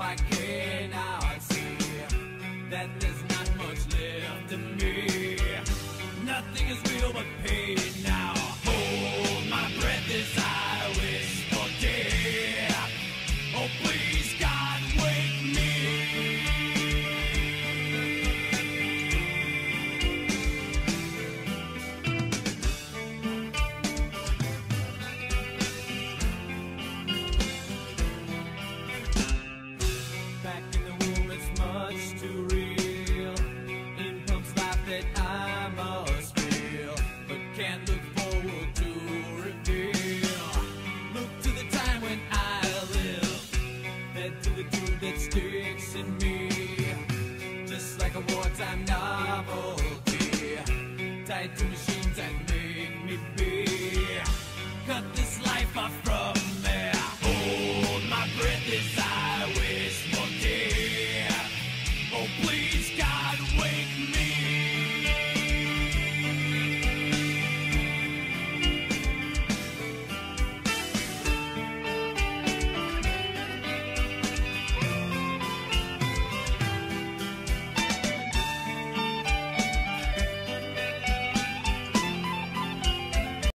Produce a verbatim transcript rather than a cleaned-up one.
I cannot see that there's not much left of me. Nothing is real but pain now. Hold my breath as I wish for death. Oh please God, wake me. Back in the womb it's much too real. In pumps life that I must feel, but can't look forward to reveal. Look to the time when I live, head to the truth that sticks in me, just like a wartime novelty, tied to machines that make me be. Cut this life off from